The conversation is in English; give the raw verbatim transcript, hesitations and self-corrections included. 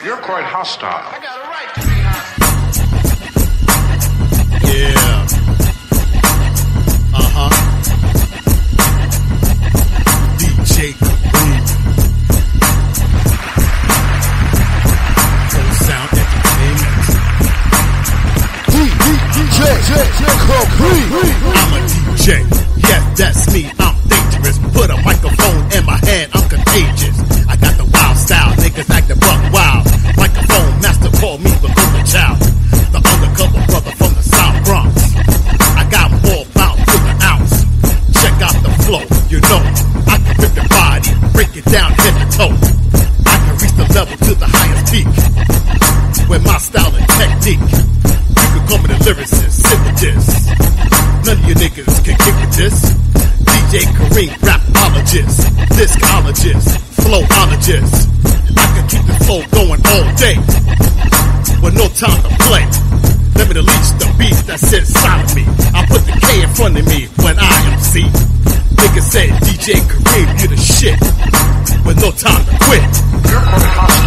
You're quite hostile. I got a right to be hostile. Yeah. Uh-huh. D J Kareem. Prosound Entertainment. D J Kareem. I'm a D J. Yes, that's me. I'm dangerous. Put a microphone in my hand. I'm contagious. I got the wild style. Niggas act the buck wild. Microphone master call me the golden child. The undercover brother from the South Bronx. I got more pounds to the ounce. Check out the flow. You know, I can rip the body, break it down head to toe. I can reach the level to the highest peak with my style and technique. You can call me the lyricist, sit with this. None of you niggas can kick with this. D J Kareem, rapologist, discologist, flowologist. I can keep the flow going all day with no time to play. Let me release the beat that's inside of me. I put the K in front of me when I M C. Niggas say D J Kareem, you the shit with no time to quit. You're quite hostile.